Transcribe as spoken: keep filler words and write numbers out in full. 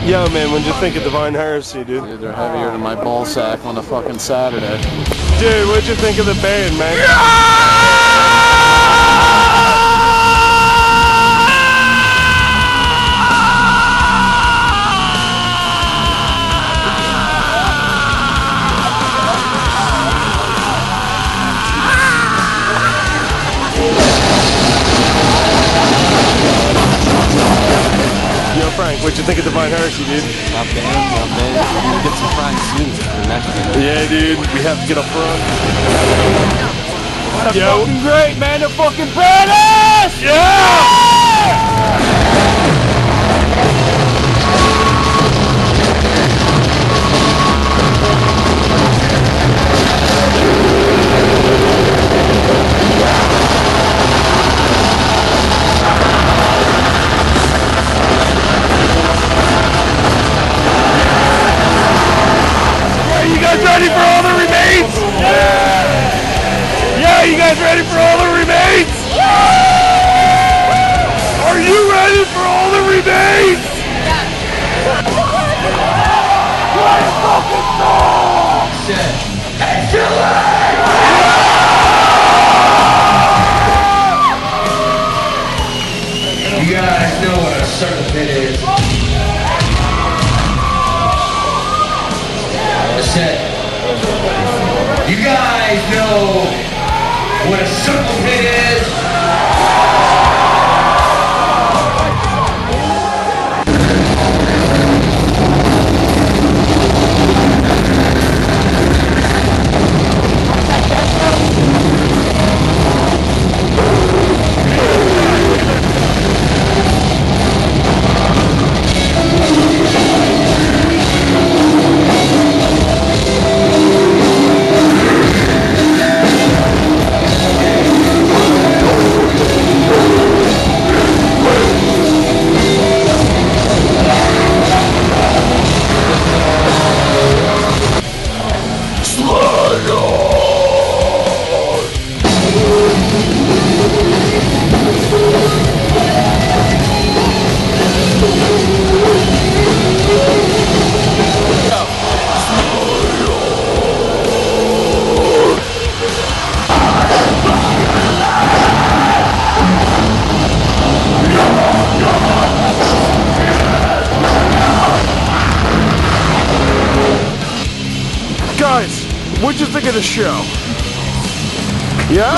Yo, man, what'd you think of Divine Heresy, dude? Dude, they're heavier than my ball sack on a fucking Saturday. Dude, what'd you think of the band, man? Yo, Frank, what'd you think of Divine Heresy, dude? Not bad, not bad. We're gonna get some fries soon for next one. Yeah, dude, we have to get up front. They're Yo. fucking great, man. They're fucking badass! Yeah! You guys ready for all the remains? Yeah! Yeah, you guys ready for all the remains? Yeah! Are you ready for all the remains? Yeah! Let's fucking go! Shit! You guys know what a circle pit is. You guys know what a circle pit is? Guys, what'd you think of the show? Yeah?